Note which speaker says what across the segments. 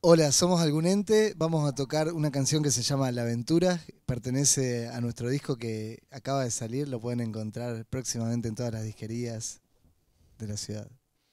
Speaker 1: Hola, somos Algún Ente. Vamos a tocar una canción que se llama La Aventura. Pertenece a nuestro disco que acaba de salir. Lo pueden encontrar próximamente en todas las disquerías de la ciudad.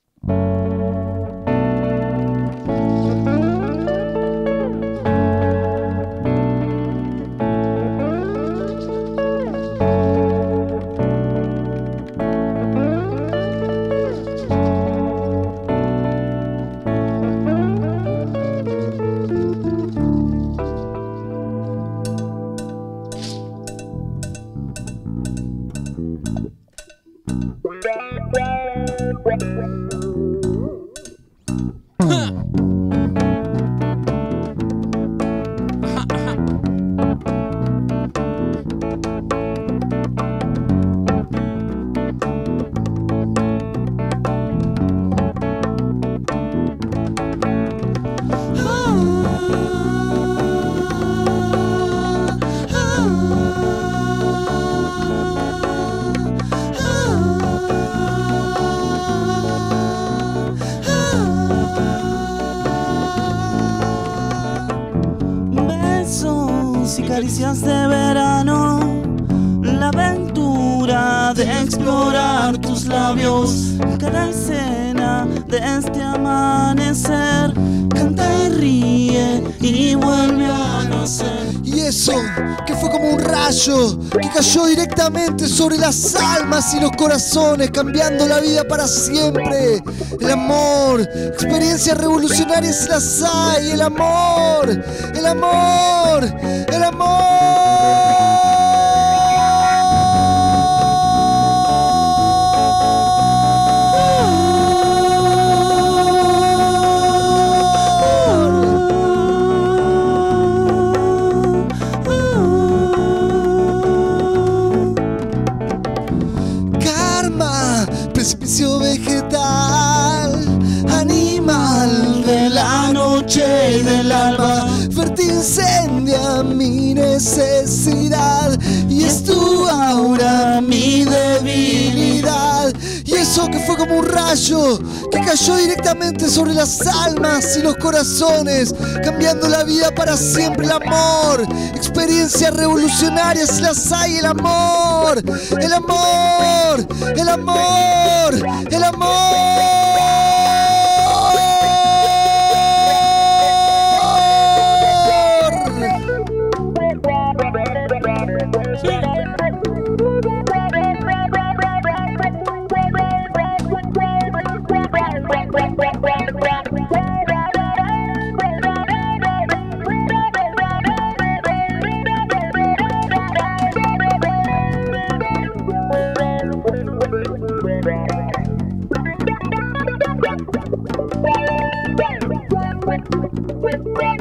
Speaker 2: Y caricias de verano, la aventura de explorar tus labios, cada escena de este amanecer, canta y ríe y vuelve a nacer.
Speaker 1: Y eso, que fue como un rayo que cayó directamente sobre las almas y los corazones, cambiando la vida para siempre. El amor, experiencias revolucionarias si las hay. El amor, el amor, el amor. Precipicio vegetal, animal de la noche y del alba, fuerte incendia mi necesidad y es tu aura mi debilidad. Y eso que fue como un rayo que cayó directamente sobre las almas y los corazones, cambiando la vida para siempre. El amor, experiencias revolucionarias si las hay. El amor, el amor, el amor, el amor.
Speaker 3: With